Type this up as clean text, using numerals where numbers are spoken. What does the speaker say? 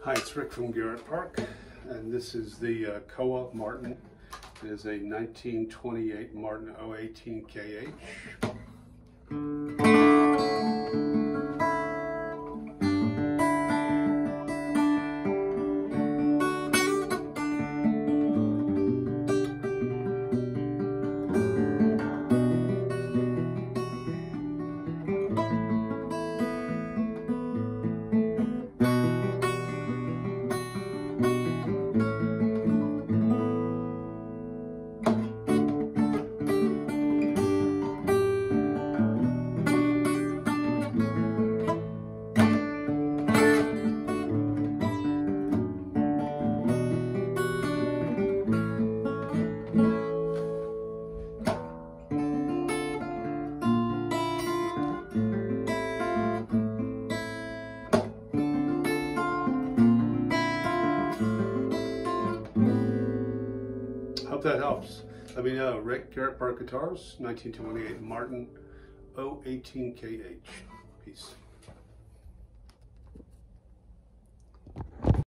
Hi, it's Rick from Garrett Park, and this is the Kowa Martin. It is a 1928 Martin 018 KH. Hope that helps. Let me know. Rick, Garrett Park Guitars, 1928 Martin 018 KH. Peace.